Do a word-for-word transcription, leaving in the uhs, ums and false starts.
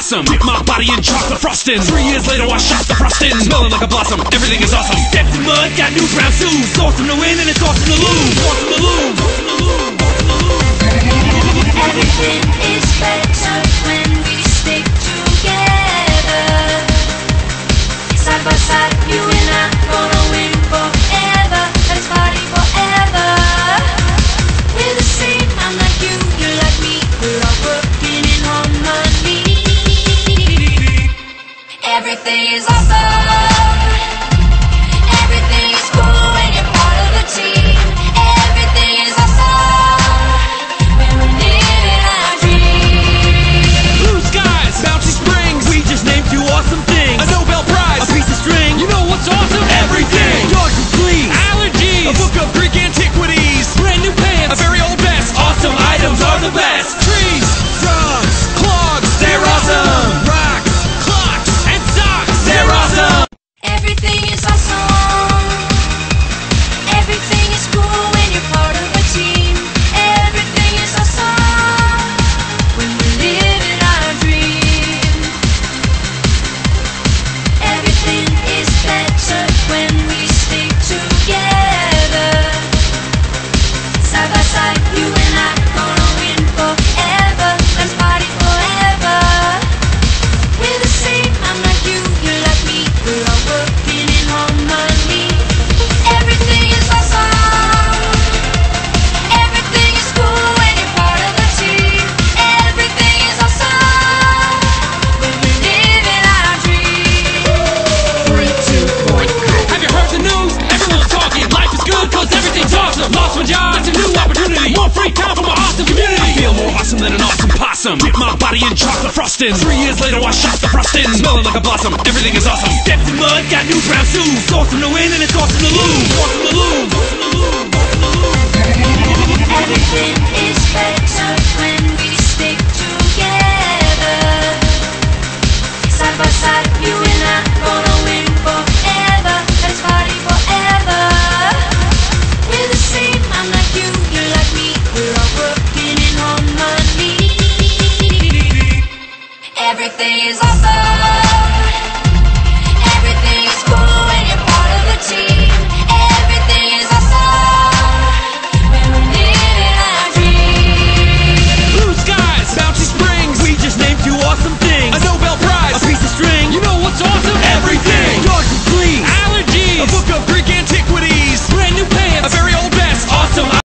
awesome. Dip my body in chocolate frosting. Three years later I shot the frosting. Smelling like a blossom, everything is awesome. Dipped in mud, got new brown shoes. Awesome to win and it's awesome to lose. Awesome to lose. Everything is better when we stick together. Side by side, you and I gonna win forever. Let's party forever. We're the same, I'm like you, you're like me. We're all working in harmony. Everything is awesome. Everything is cool when you're part of the team. Everything is awesome when we're living our dreams. Blue skies, bouncy springs. We just named two awesome things. A Nobel Prize, a piece of string. You know what's awesome? Everything. Dogs and fleas, allergies, a book of Greek antiquities, brand new pants, a very old vest. Awesome items are the best. Trees, drums, clogs, they're awesome. Rocks, clocks, and socks, they're awesome. Everything is awesome. Everything is cool when you're part of a team. Everything is awesome when we're living our dreams. Everything is better when we stick together. Side by side, you and I gonna win forever. Let's party forever. We're the same, I'm like you, you're like me. We're all working in harmony. Everything is awesome. Everything is cool when you're part of the team. Everything is awesome when we're living our dreams. Three, two, one, go. Have you heard the news? Everyone's talking. Life is good cause everything's awesome. Lost my job, it's a new opportunity. More free time for my awesome community. I feel more awesome than an awesome possum. Dip my body in chocolate frosting. Three years later I shot the frosting. Smelling like a blossom, everything is awesome. Dipped in mud, got new brown shoes. Awesome to win and it's awesome to lose. Awesome to lose. Everything is better when